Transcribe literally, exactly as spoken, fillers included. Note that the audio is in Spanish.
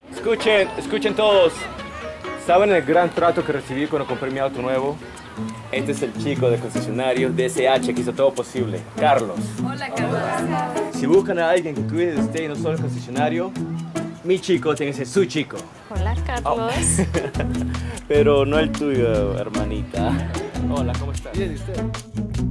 Escuchen, escuchen todos. ¿Saben el gran trato que recibí cuando compré mi auto nuevo? Este es el chico del concesionario D S H que hizo todo posible, Carlos. Hola, Carlos. Si buscan a alguien que cuide de usted y no solo el concesionario, mi chico tiene que ser su chico. Hola, Carlos. Oh. Pero no el tuyo, hermanita. Hola, ¿cómo estás? Bien, ¿y usted?